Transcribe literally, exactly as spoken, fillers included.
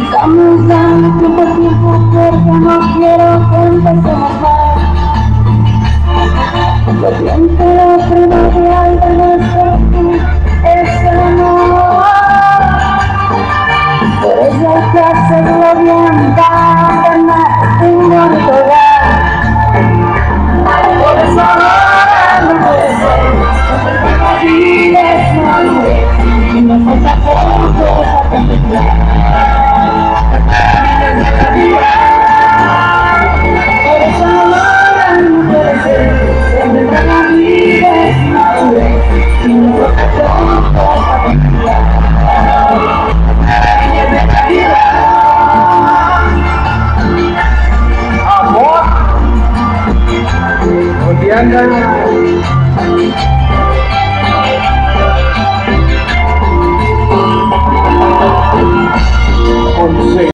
Estamos dando tiempo a tiempo porque no quiero que empecemos mal. Lo siento, lo primordial de nuestro fin es el amor. Por eso hay que hacerlo bien para ganar un bonito hogar. Por eso ahora no puede ser, la vida es una nube y nos falta poco para contemplar. Por eso ahora no puede ser, la vida es una nube y nos falta poco para contemplar. Amor, volviendo